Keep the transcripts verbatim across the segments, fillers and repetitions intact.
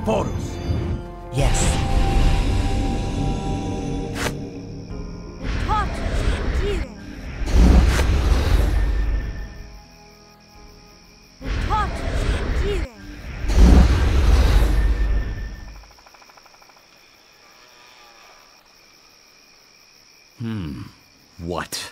Porus. Yes. Hmm. What?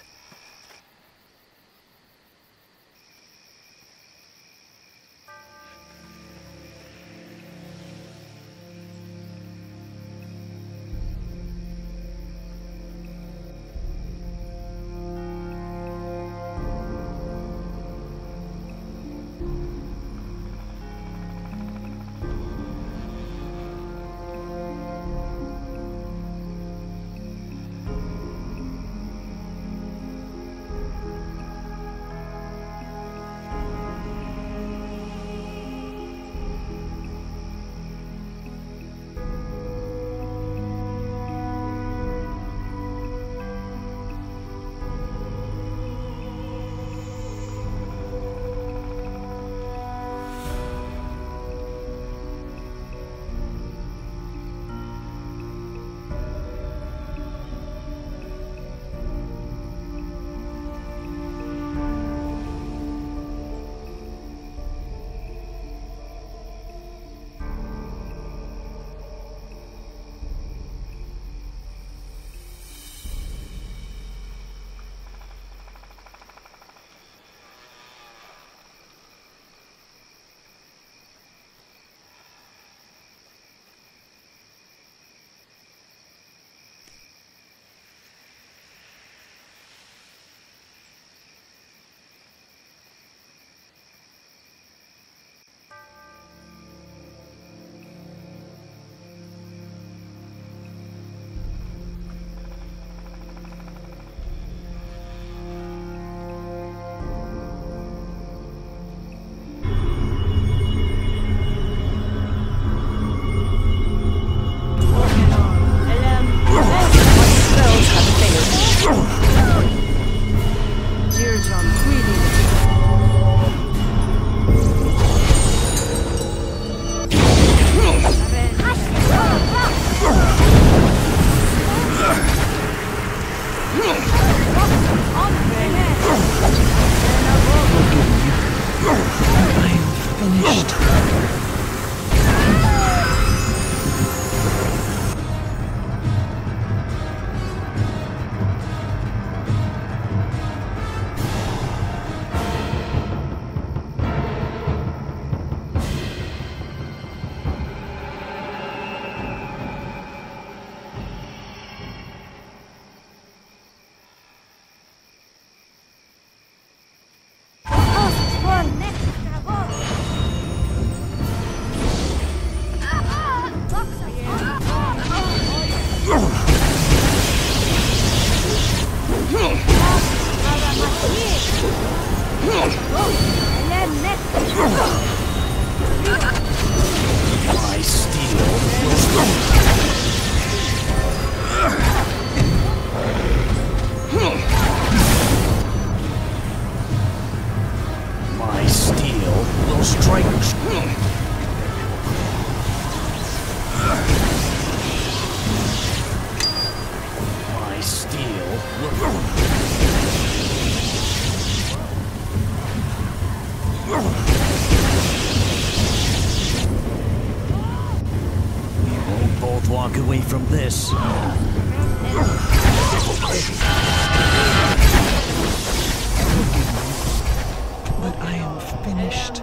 Walk away from this. But I am finished.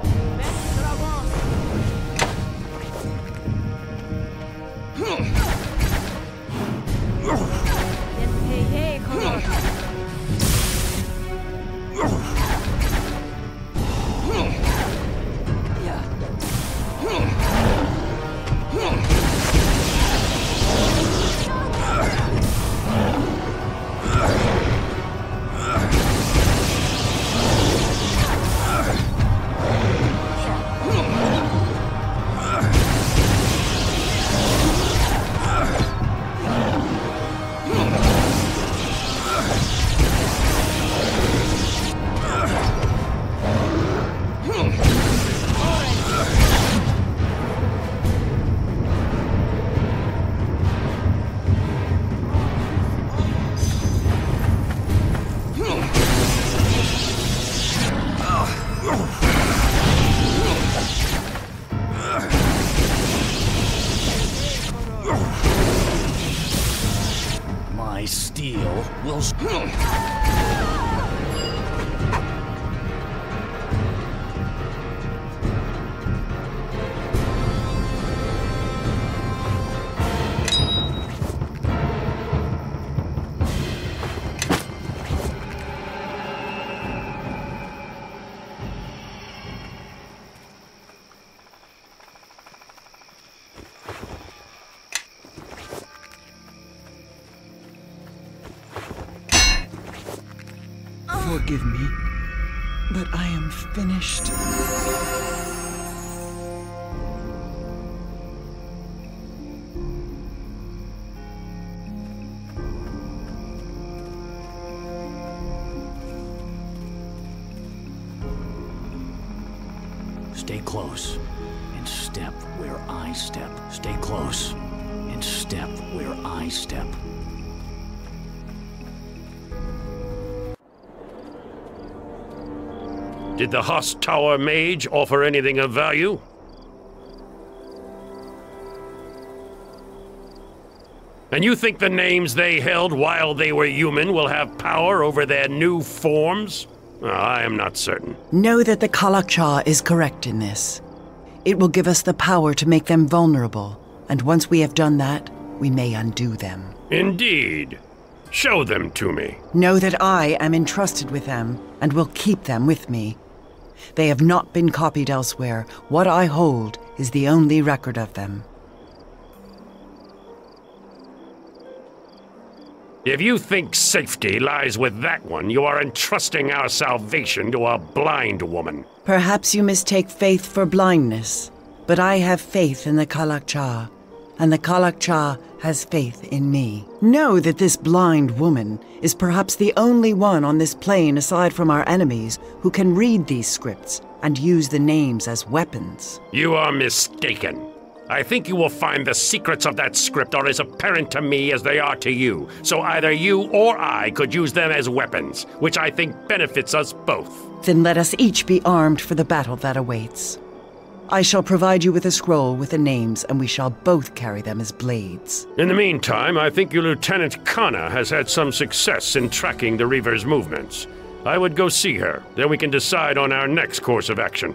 will... s- Forgive me, but I am finished. Stay close and step where I step. Stay close and step where I step. Did the Haas Tower mage offer anything of value? And you think the names they held while they were human will have power over their new forms? Uh, I am not certain. Know that the Kalakcha is correct in this. It will give us the power to make them vulnerable, and once we have done that, we may undo them. Indeed. Show them to me. Know that I am entrusted with them, and will keep them with me. They have not been copied elsewhere. What I hold is the only record of them. If you think safety lies with that one, you are entrusting our salvation to a blind woman. Perhaps you mistake faith for blindness, but I have faith in the Kalakcha, and the Kalakcha has faith in me. Know that this blind woman is perhaps the only one on this plane aside from our enemies who can read these scripts and use the names as weapons. You are mistaken. I think you will find the secrets of that script are as apparent to me as they are to you, so either you or I could use them as weapons, which I think benefits us both. Then let us each be armed for the battle that awaits. I shall provide you with a scroll with the names, and we shall both carry them as blades. In the meantime, I think your Lieutenant Kana has had some success in tracking the Reaver's movements. I would go see her, then we can decide on our next course of action.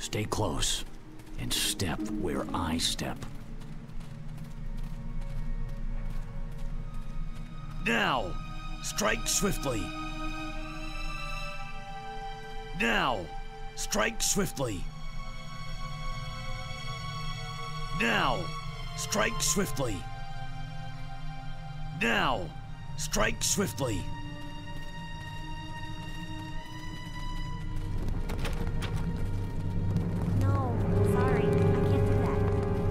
Stay close and step where I step. Now! Strike swiftly! Now! Strike swiftly! Now! Strike swiftly! Now! Strike swiftly! No, sorry, I can't do that.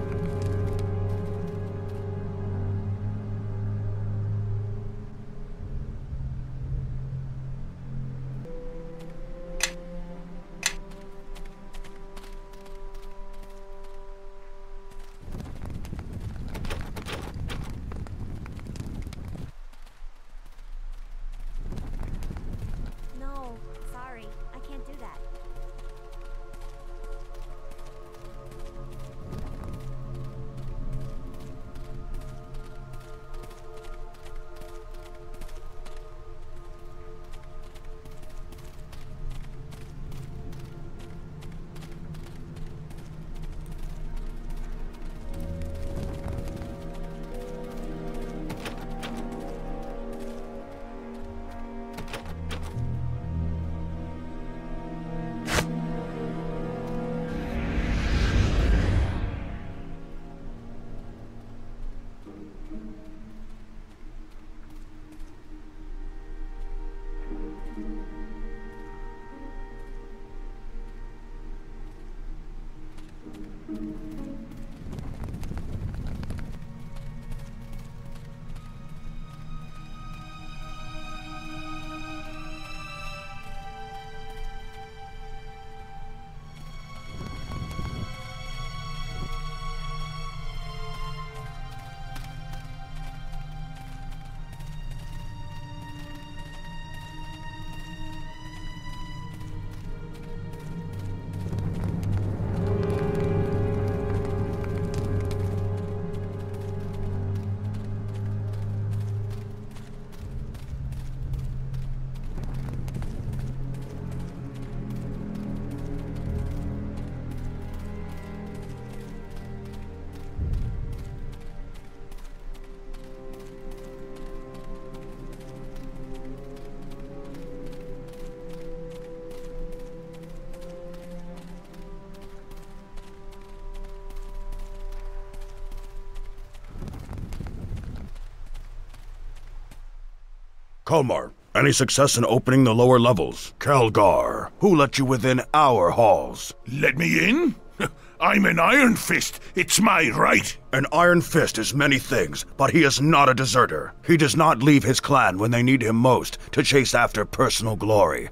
No, sorry, I can't do that. Kalmar, any success in opening the lower levels? Kelgar, who let you within our halls? Let me in? I'm an Iron Fist. It's my right. An Iron Fist is many things, but he is not a deserter. He does not leave his clan when they need him most to chase after personal glory.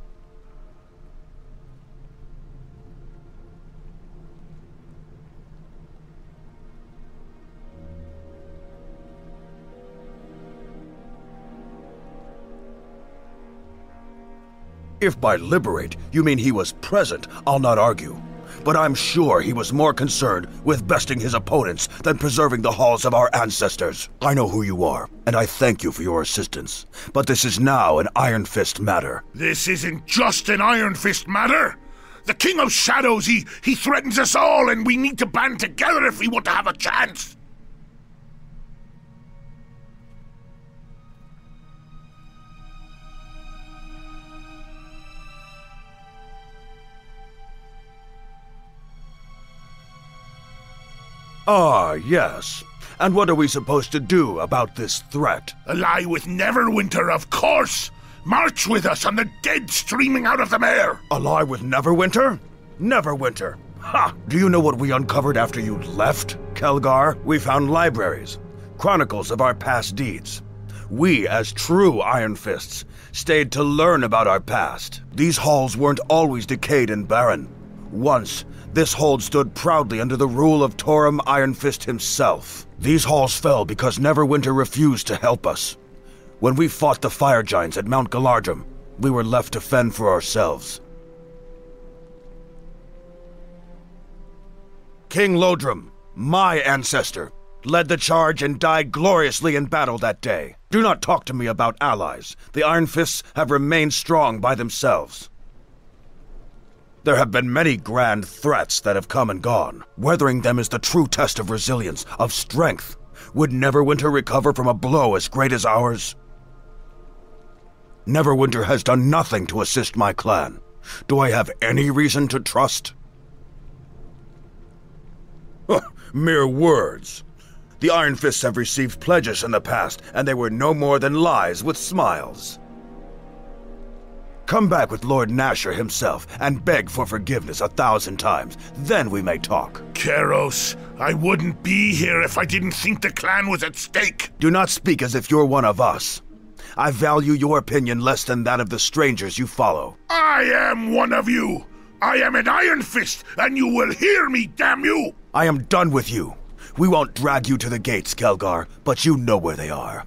If by liberate you mean he was present, I'll not argue. But I'm sure he was more concerned with besting his opponents than preserving the halls of our ancestors. I know who you are, and I thank you for your assistance. But this is now an Iron Fist matter. This isn't just an Iron Fist matter. The King of Shadows, he, he threatens us all, and we need to band together if we want to have a chance. Ah, yes. And what are we supposed to do about this threat? Ally with Neverwinter, of course! March with us on the dead streaming out of the mare! Ally with Neverwinter? Neverwinter! Ha! Do you know what we uncovered after you left, Kelgar? We found libraries, chronicles of our past deeds. We, as true Iron Fists, stayed to learn about our past. These halls weren't always decayed and barren. Once, this hold stood proudly under the rule of Torum Iron Fist himself. These halls fell because Neverwinter refused to help us. When we fought the fire giants at Mount Galardrum, we were left to fend for ourselves. King Lodrum, my ancestor, led the charge and died gloriously in battle that day. Do not talk to me about allies. The Iron Fists have remained strong by themselves. There have been many grand threats that have come and gone. Weathering them is the true test of resilience, of strength. Would Neverwinter recover from a blow as great as ours? Neverwinter has done nothing to assist my clan. Do I have any reason to trust? Huh, mere words. The Iron Fists have received pledges in the past, and they were no more than lies with smiles. Come back with Lord Nashor himself and beg for forgiveness a thousand times. Then we may talk. Keros, I wouldn't be here if I didn't think the clan was at stake. Do not speak as if you're one of us. I value your opinion less than that of the strangers you follow. I am one of you. I am an Iron Fist, and you will hear me, damn you! I am done with you. We won't drag you to the gates, Kelgar, but you know where they are.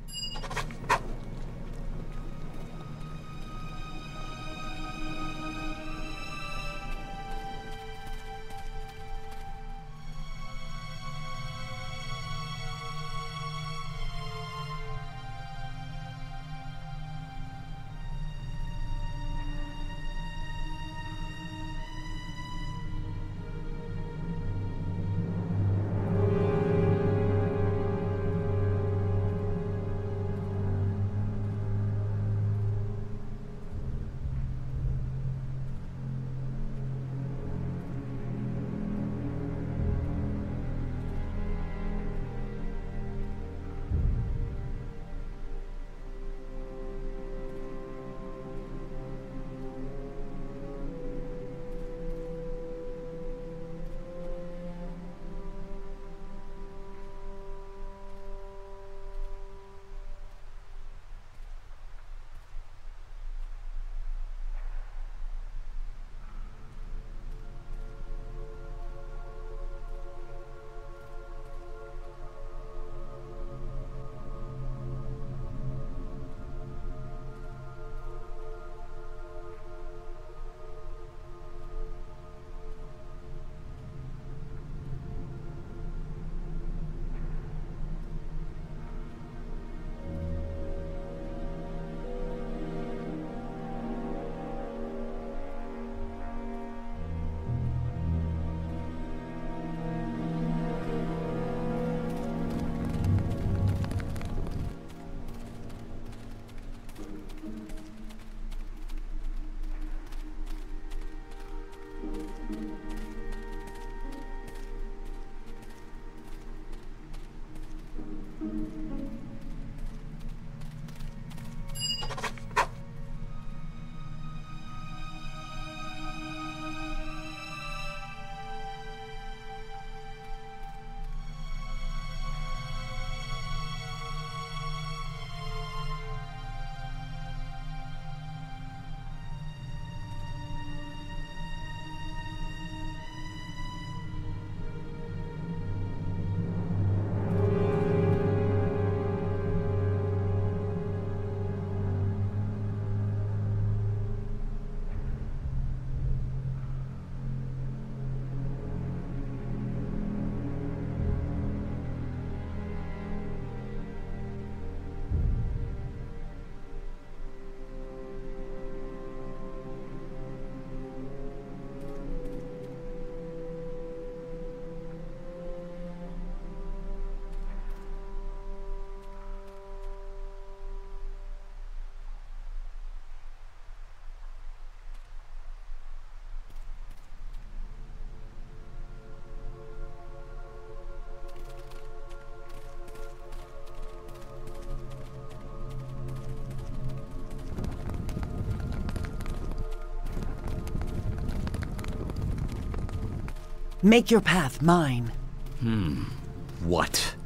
Make your path mine. Hmm. What?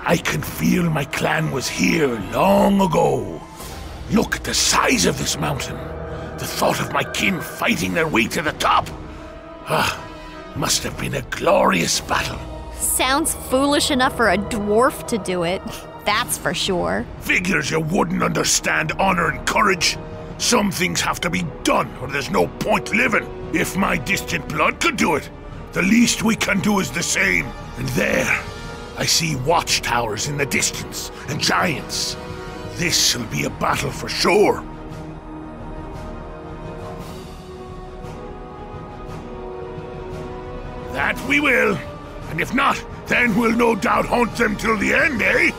I can feel my clan was here long ago. Look at the size of this mountain. The thought of my kin fighting their way to the top. Ah, must have been a glorious battle. Sounds foolish enough for a dwarf to do it. That's for sure. Figures you wouldn't understand honor and courage. Some things have to be done, or there's no point living. If my distant blood could do it, the least we can do is the same. And there, I see watchtowers in the distance, and giants. This'll be a battle for sure. That we will. And if not, then we'll no doubt hunt them till the end, eh?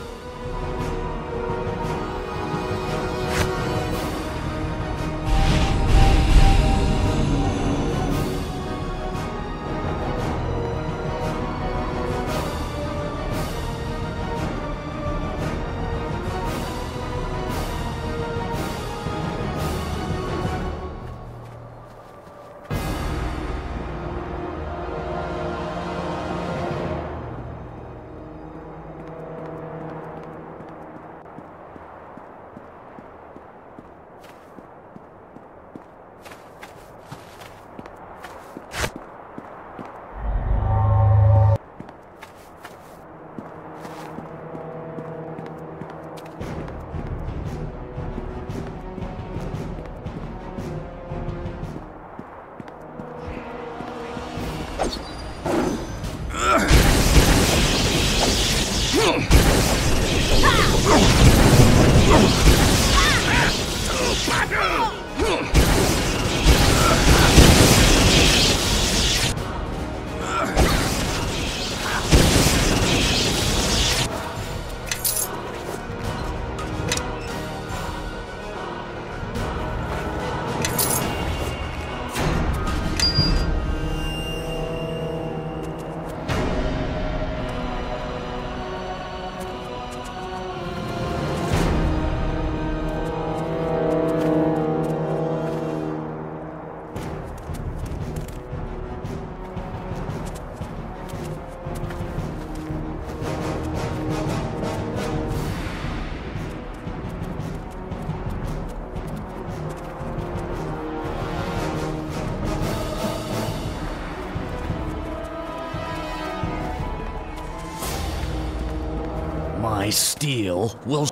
My steel will...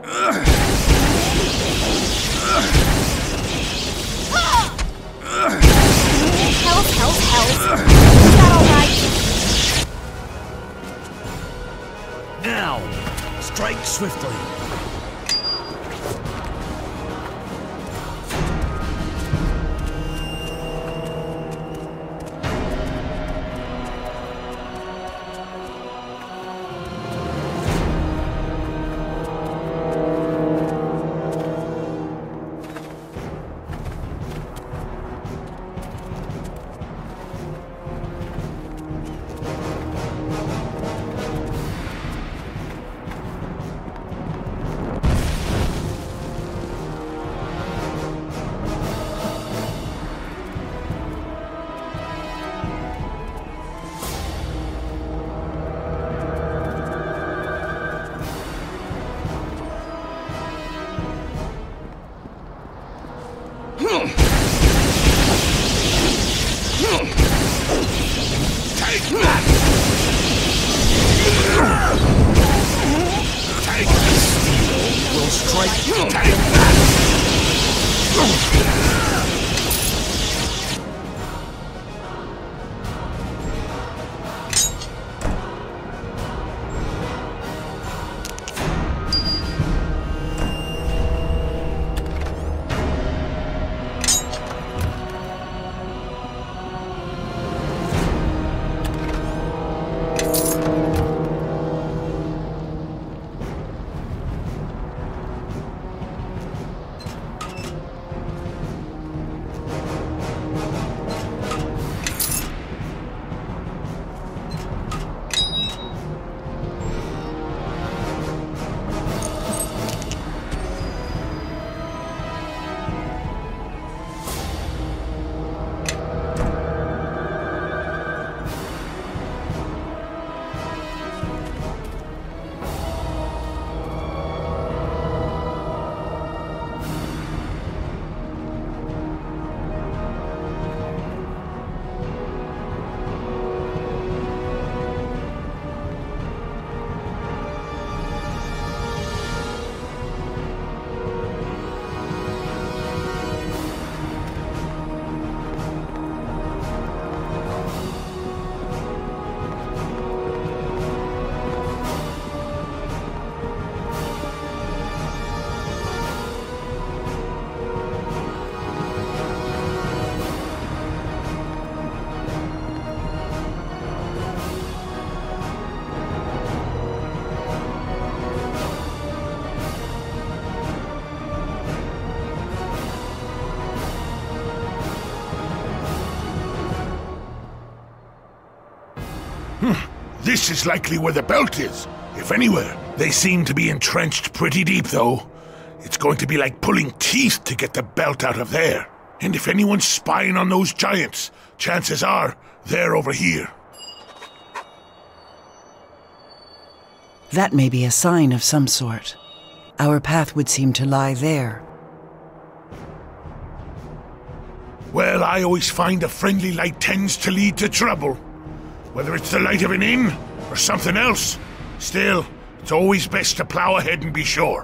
Help, help, help. Is that alright? Now! Strike swiftly. This is likely where the belt is, if anywhere. They seem to be entrenched pretty deep, though. It's going to be like pulling teeth to get the belt out of there. And if anyone's spying on those giants, chances are they're over here. That may be a sign of some sort. Our path would seem to lie there. Well, I always find a friendly light tends to lead to trouble. Whether it's the light of an inn or something else. Still, it's always best to plow ahead and be sure.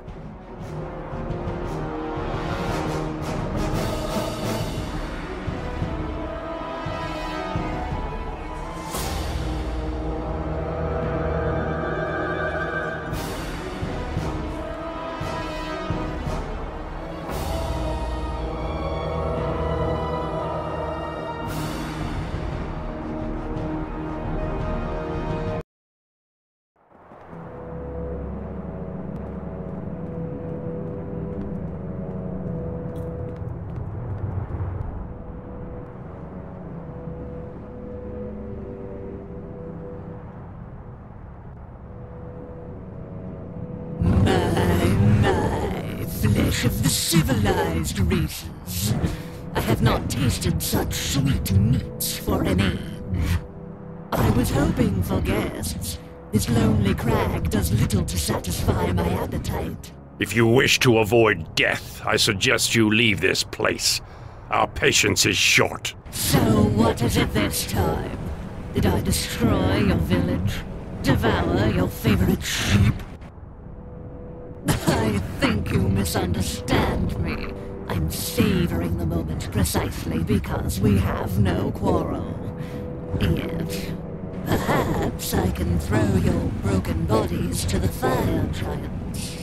Of the civilized races. I have not tasted such sweet meats for an age. I was hoping for guests. This lonely crag does little to satisfy my appetite. If you wish to avoid death, I suggest you leave this place. Our patience is short. So what is it this time? Did I destroy your village? Devour your favorite sheep? I think you misunderstand me. I'm savoring the moment precisely because we have no quarrel. Yet, perhaps I can throw your broken bodies to the fire giants.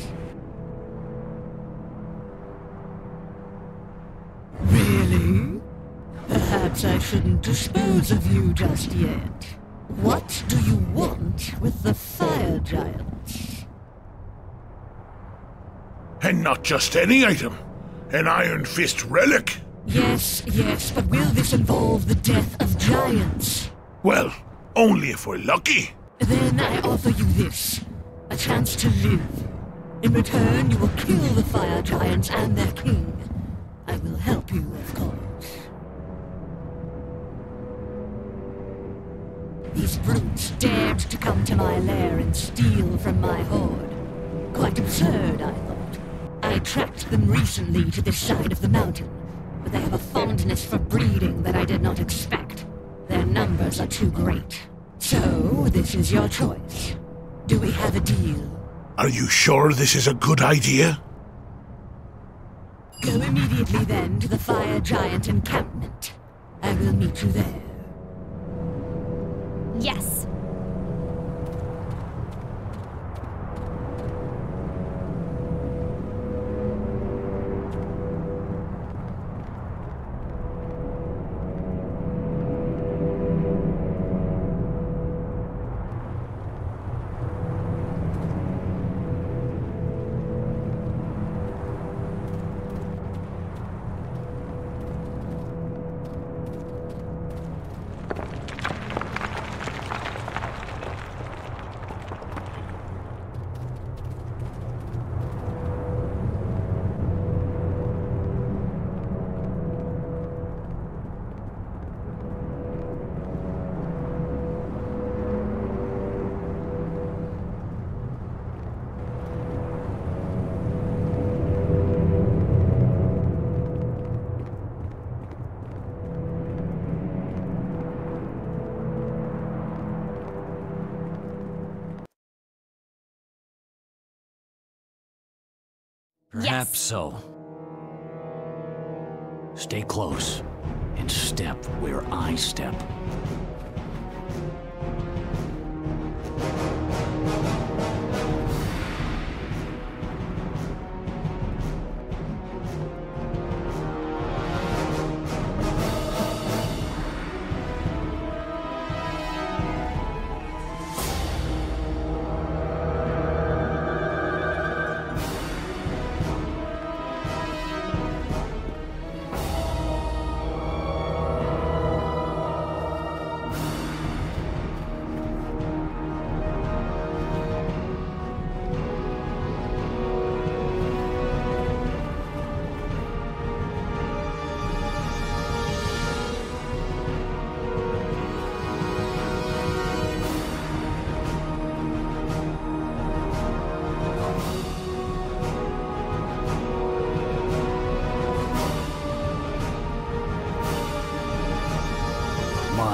Really? Perhaps I shouldn't dispose of you just yet. What do you want with the fire giants? And not just any item. An Iron Fist relic. Yes, yes, but will this involve the death of giants? Well, only if we're lucky. Then I offer you this. A chance to live. In return, you will kill the fire giants and their king. I will help you, of course. These brutes dared to come to my lair and steal from my hoard. Quite absurd, I thought. I tracked them recently to this side of the mountain, but they have a fondness for breeding that I did not expect. Their numbers are too great. So, this is your choice. Do we have a deal? Are you sure this is a good idea? Go immediately then to the fire giant encampment. I will meet you there. Yes. Perhaps Yes. so. Stay close and step where I step.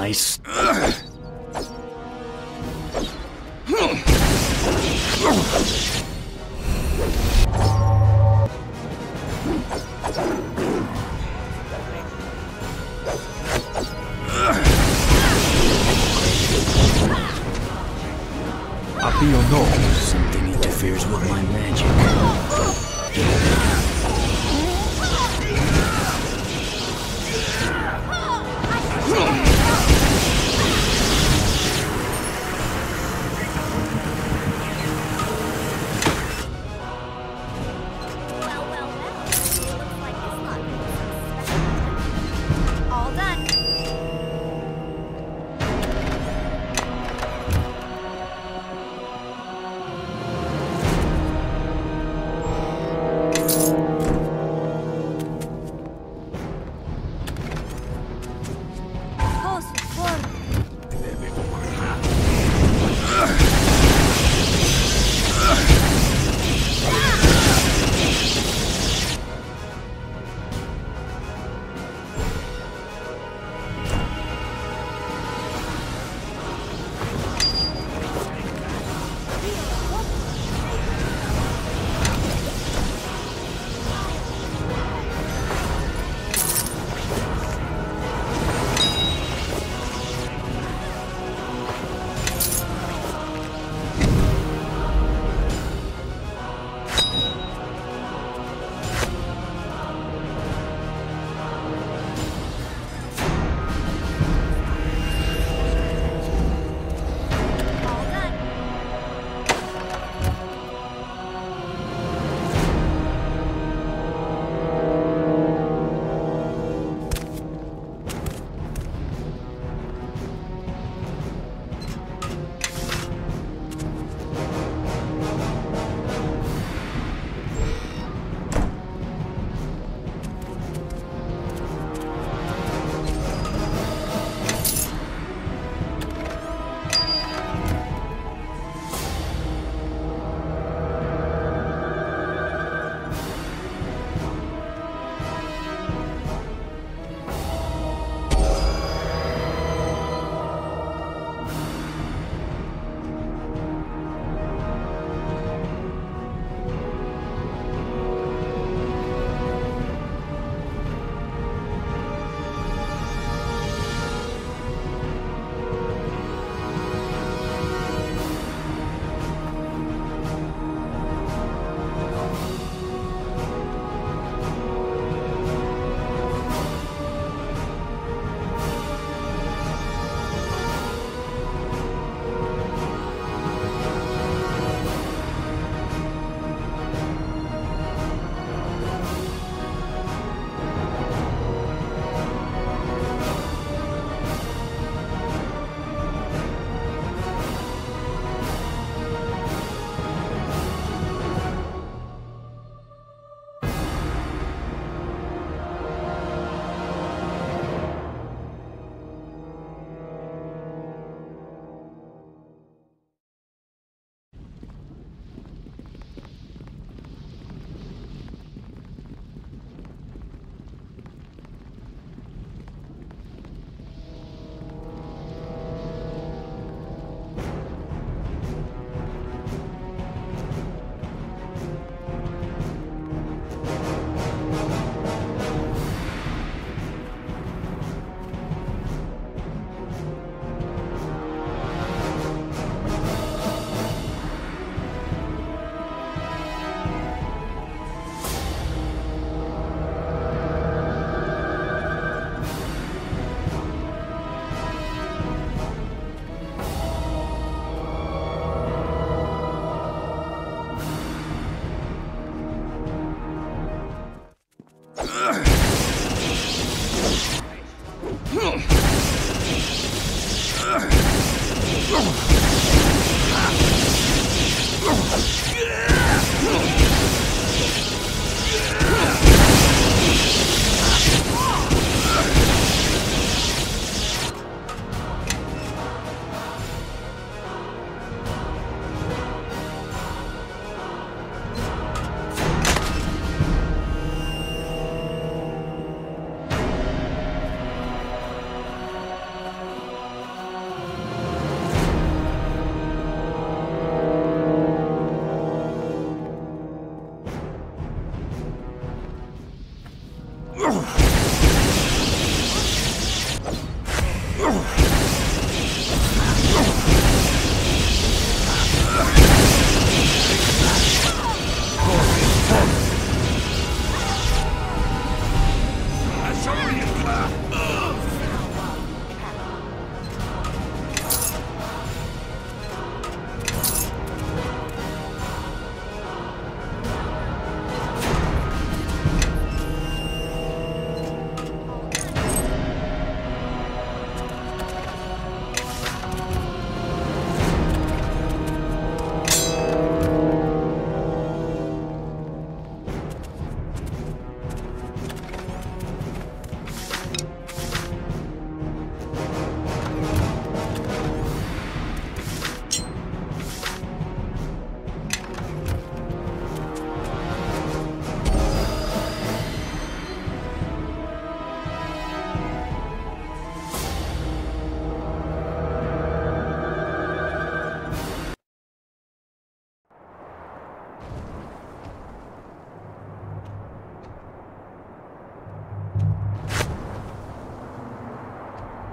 I... St- Apio no. Something interferes with my magic. Well, well, well. Looks like this lot was special. All done.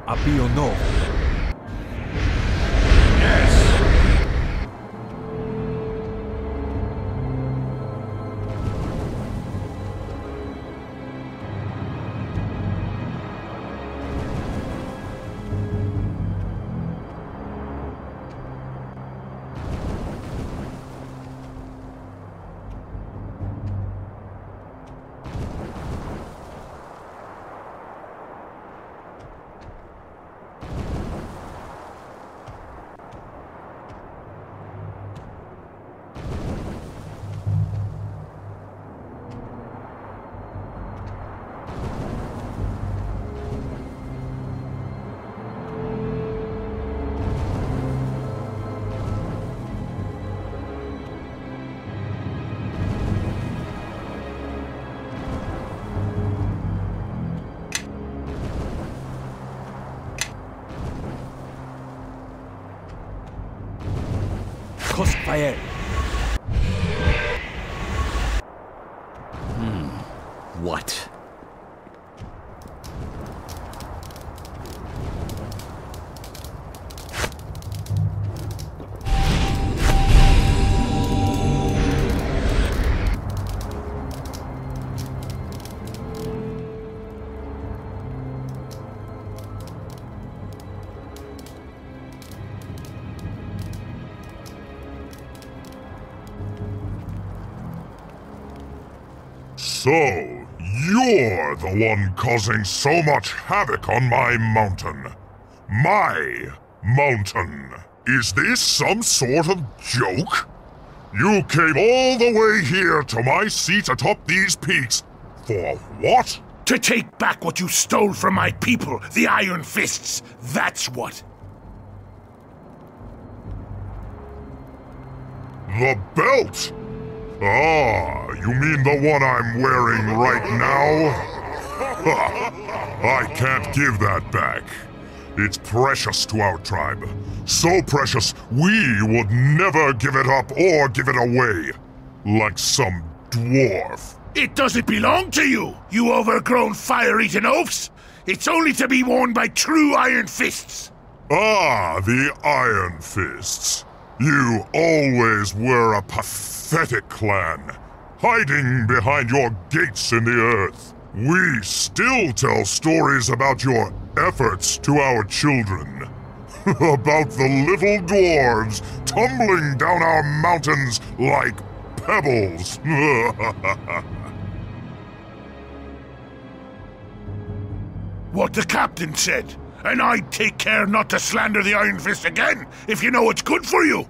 Apio no. Crossfire. Hmm. What? So, you're the one causing so much havoc on my mountain. My mountain. Is this some sort of joke? You came all the way here to my seat atop these peaks. For what? To take back what you stole from my people, the Iron Fists. That's what. The belt! Ah, you mean the one I'm wearing right now? Ha! I can't give that back. It's precious to our tribe. So precious, we would never give it up or give it away. Like some dwarf. It doesn't belong to you, you overgrown fire-eating oafs! It's only to be worn by true Iron Fists! Ah, the Iron Fists. You always were a pathetic clan, hiding behind your gates in the earth. We still tell stories about your efforts to our children. About the little dwarves tumbling down our mountains like pebbles. What the captain said. And I'd take care not to slander the Iron Fist again, if you know what's good for you!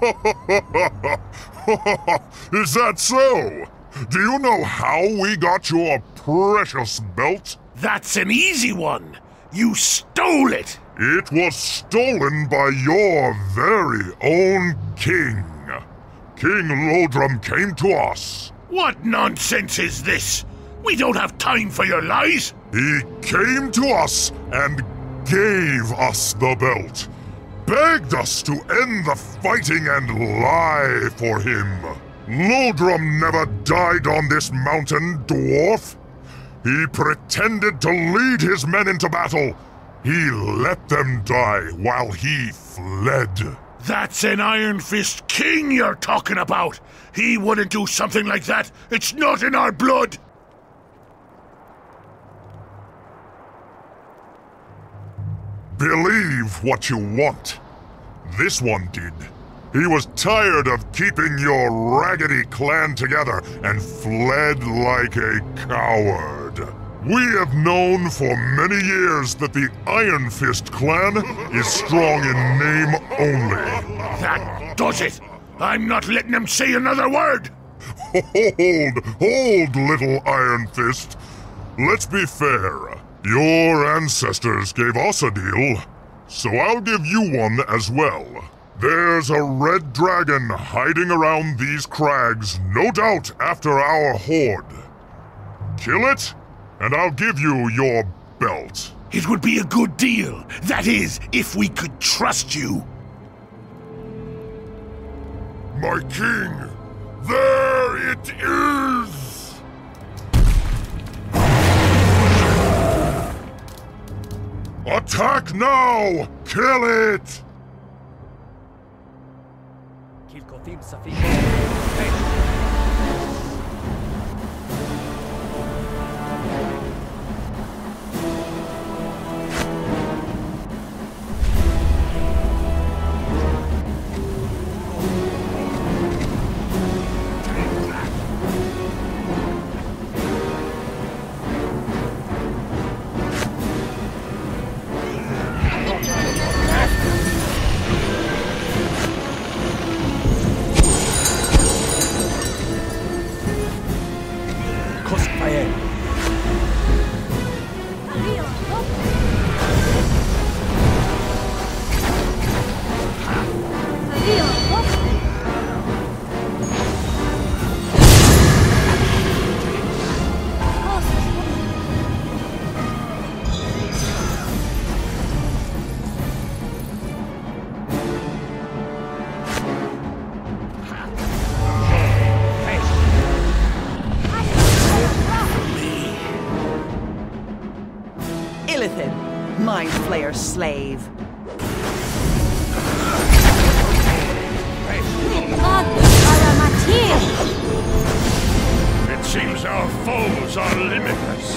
Is that so? Do you know how we got your precious belt? That's an easy one! You stole it! It was stolen by your very own king. King Lodrum came to us. What nonsense is this? We don't have time for your lies! He came to us and gave us the belt, begged us to end the fighting and lie for him. Lodrum never died on this mountain, dwarf. He pretended to lead his men into battle. He let them die while he fled. That's an Iron Fist king you're talking about. He wouldn't do something like that. It's not in our blood. Believe what you want. This one did. He was tired of keeping your raggedy clan together and fled like a coward. We have known for many years that the Iron Fist clan is strong in name only. That does it! I'm not letting him say another word! Hold, hold, little Iron Fist. Let's be fair. Your ancestors gave us a deal, so I'll give you one as well. There's a red dragon hiding around these crags, no doubt after our horde. Kill it, and I'll give you your belt. It would be a good deal. That is, if we could trust you. My king, there it is! Attack now! Kill it! Illithid, Mind Flayer slave. It seems our foes are limitless.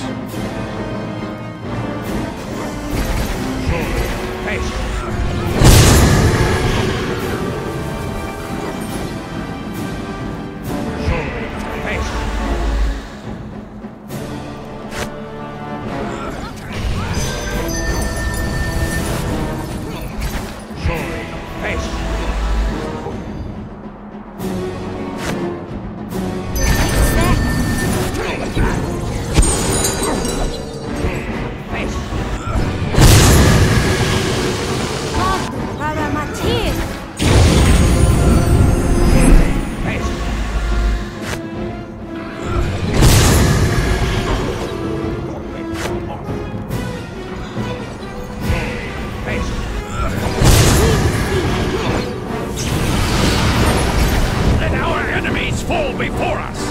Before us!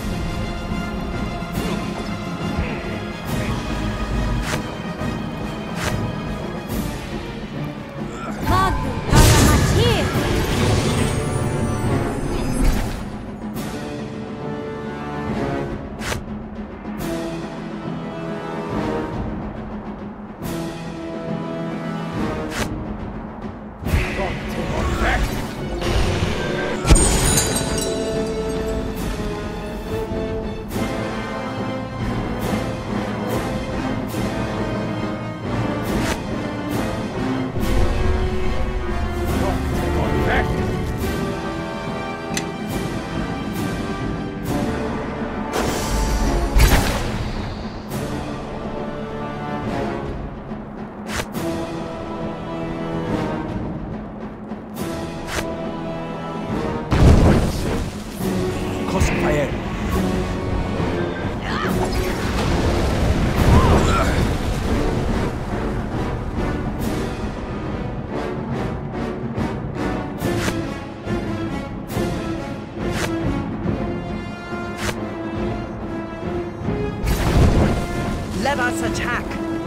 Let us attack!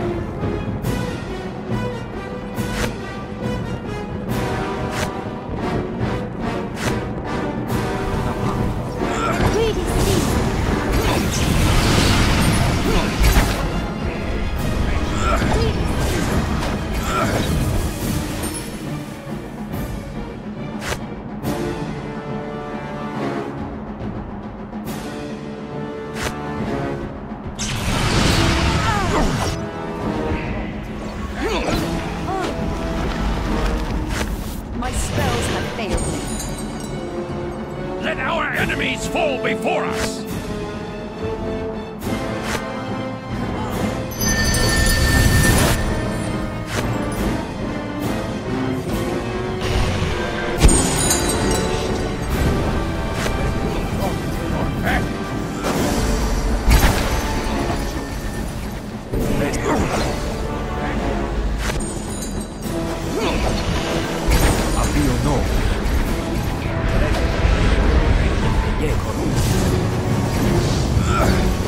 My spells have failed me. Let our enemies fall before us! Ugh.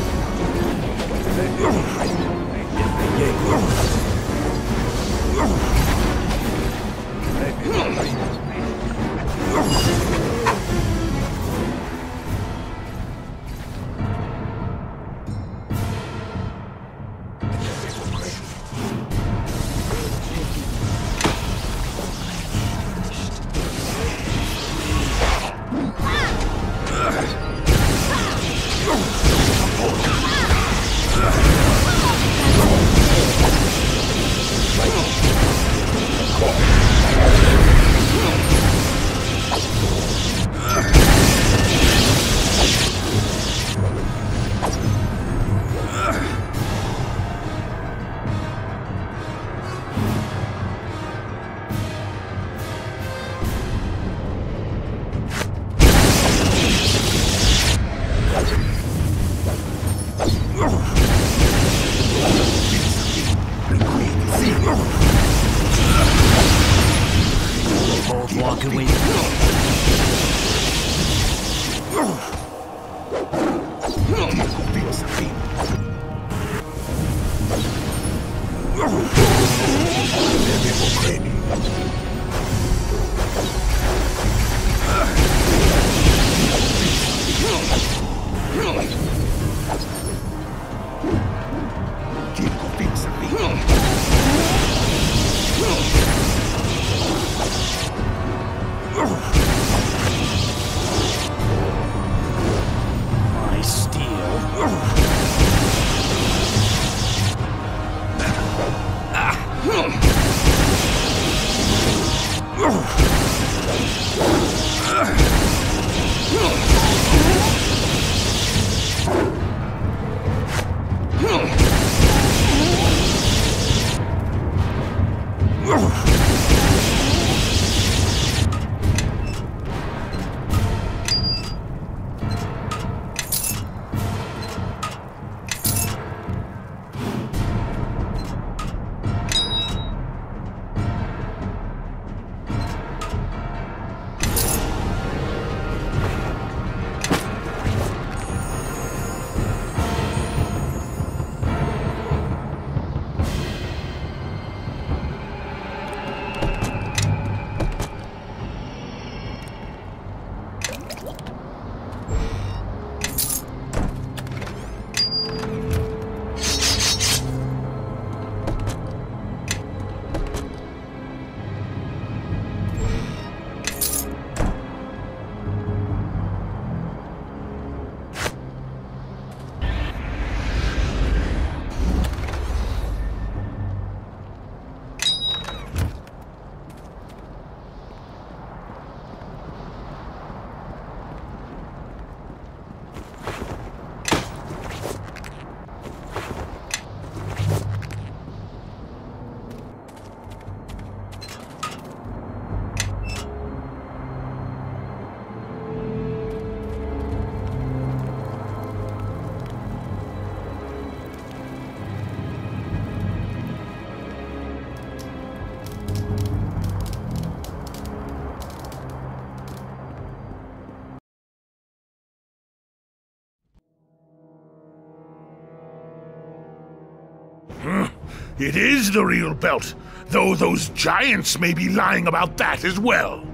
It is the real belt, though those giants may be lying about that as well.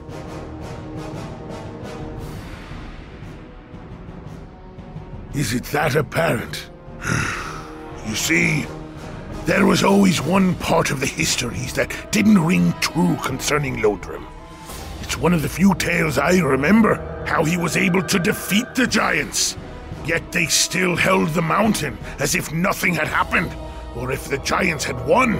Is it that apparent? You see, there was always one part of the histories that didn't ring true concerning Lodrim. It's one of the few tales I remember, how he was able to defeat the giants. Yet they still held the mountain as if nothing had happened, or if the giants had won.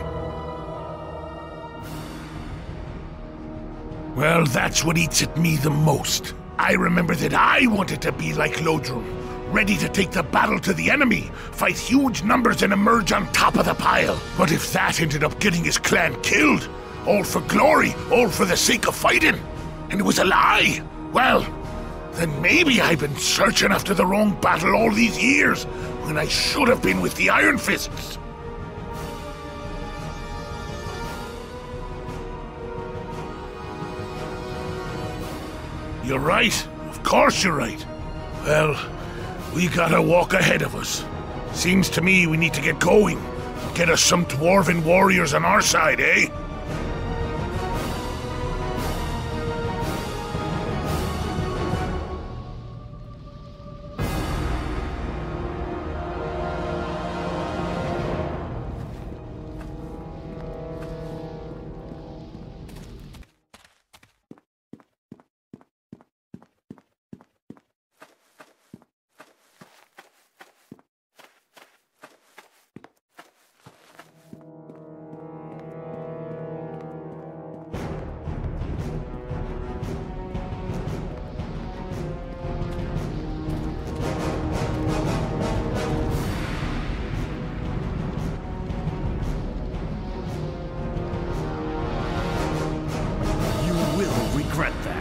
Well, that's what eats at me the most. I remember that I wanted to be like Lodrim, ready to take the battle to the enemy, fight huge numbers and emerge on top of the pile. But if that ended up getting his clan killed, all for glory, all for the sake of fighting, and it was a lie, well, then maybe I've been searching after the wrong battle all these years, when I should have been with the Iron Fists. You're right. Of course you're right. Well, we got a walk ahead of us. Seems to me we need to get going. Get us some dwarven warriors on our side, eh? Regret that.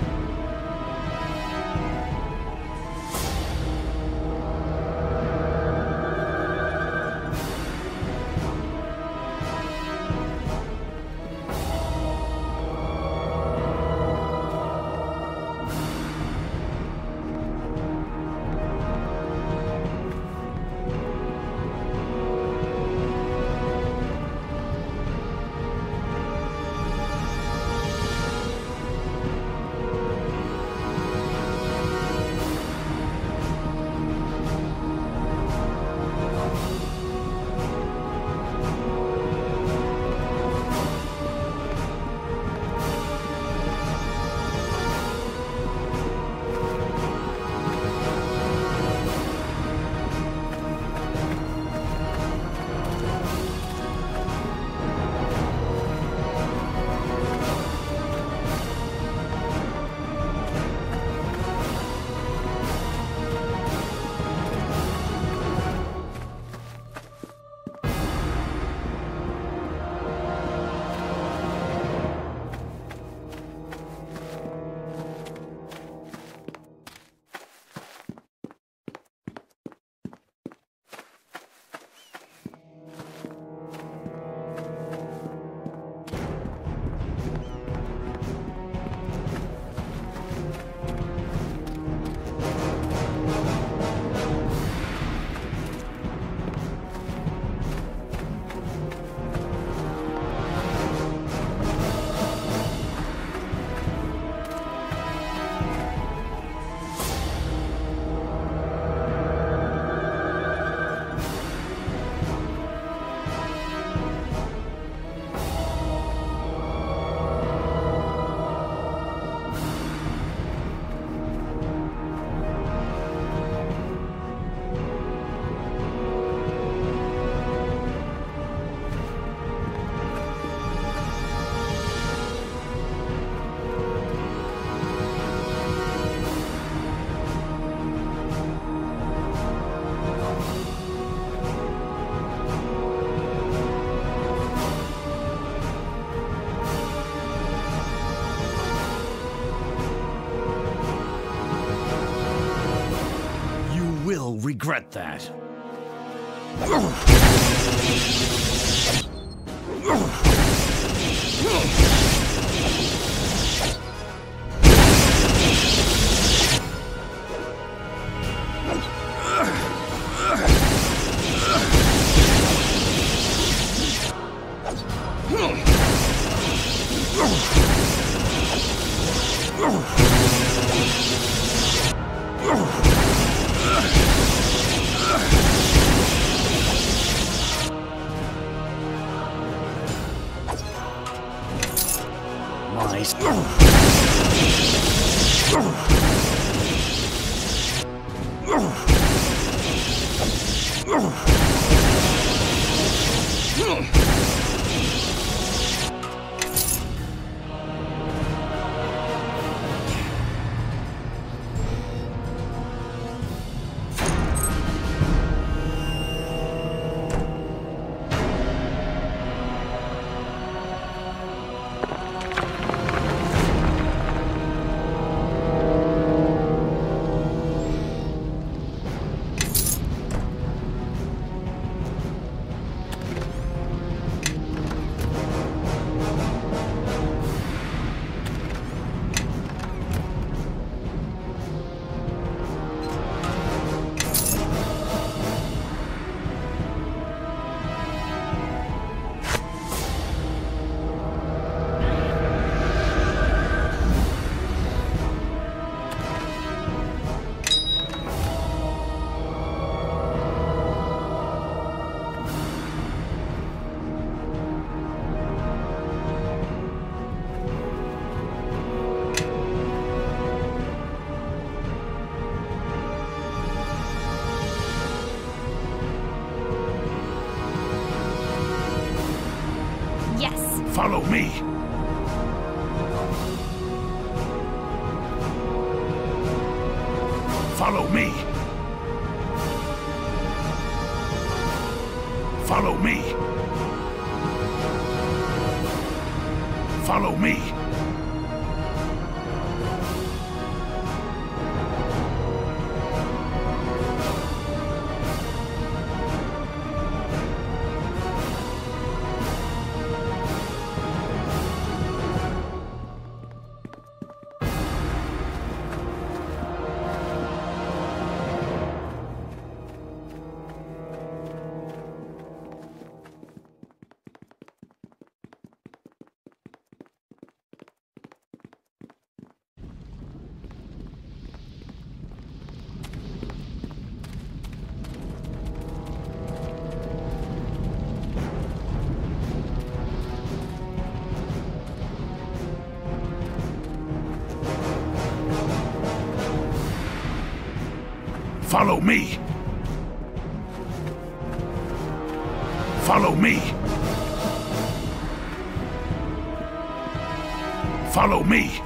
will regret that. Follow me. Follow me. Follow me. Follow me. Follow me. Follow me. Follow me.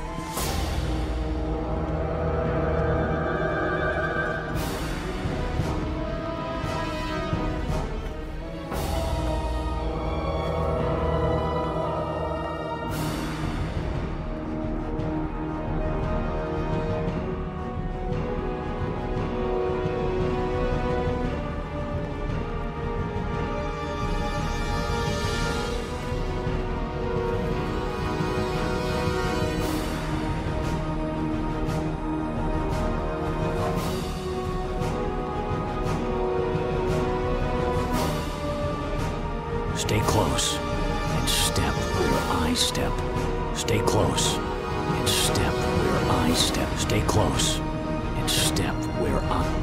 Stay close and step where I step. Stay close and step where I step. Stay close and step where I...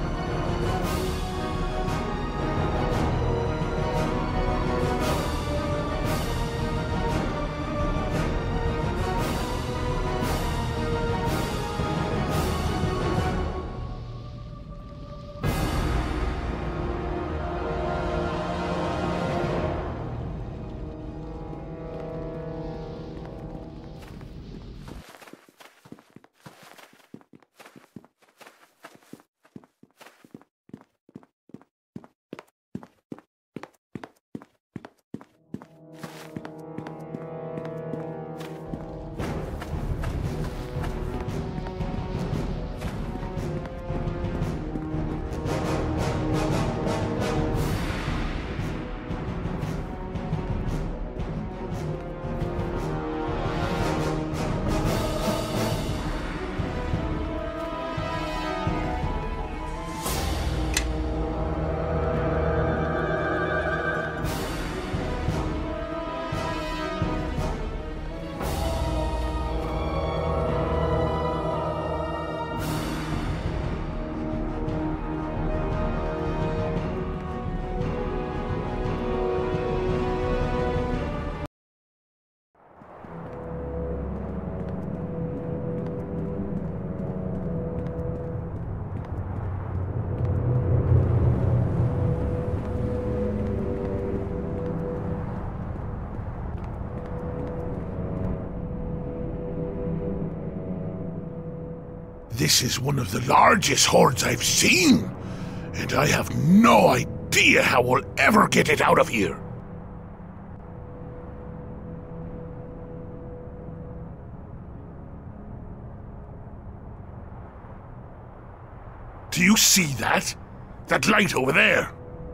This is one of the largest hordes I've seen, and I have no idea how we'll ever get it out of here. Do you see that? That light over there?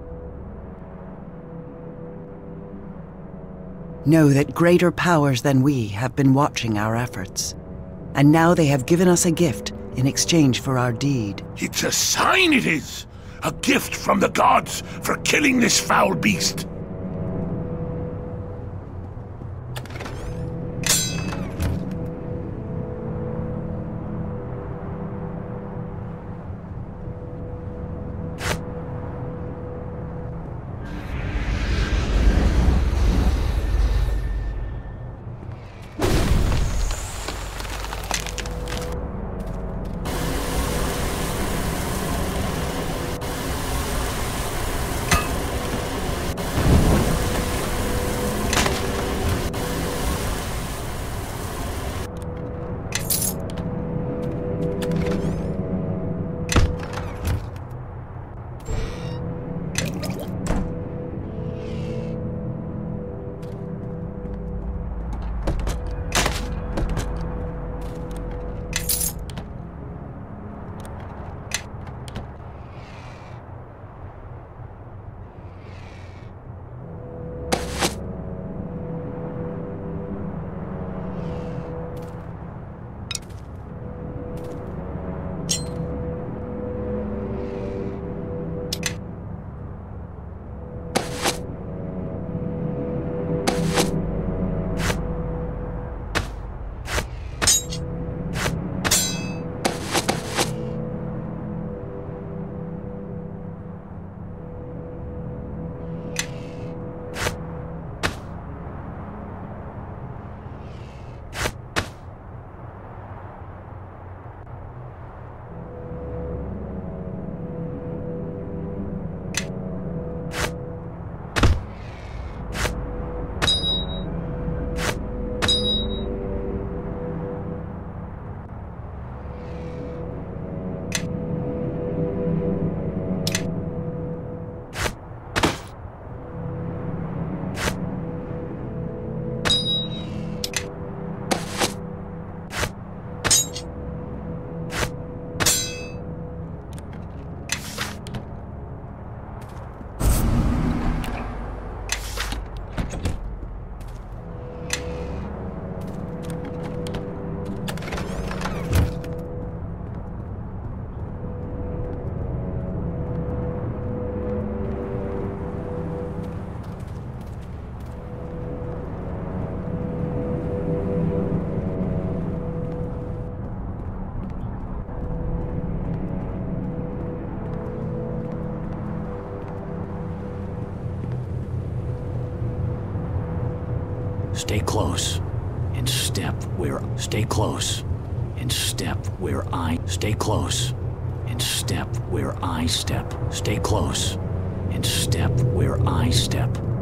Know that greater powers than we have been watching our efforts, and now they have given us a gift in exchange for our deed. It's a sign, it is! A gift from the gods for killing this foul beast! Stay close. And step where... Stay close. And step where I... Stay close. And step where I step. Stay close. And step where I step.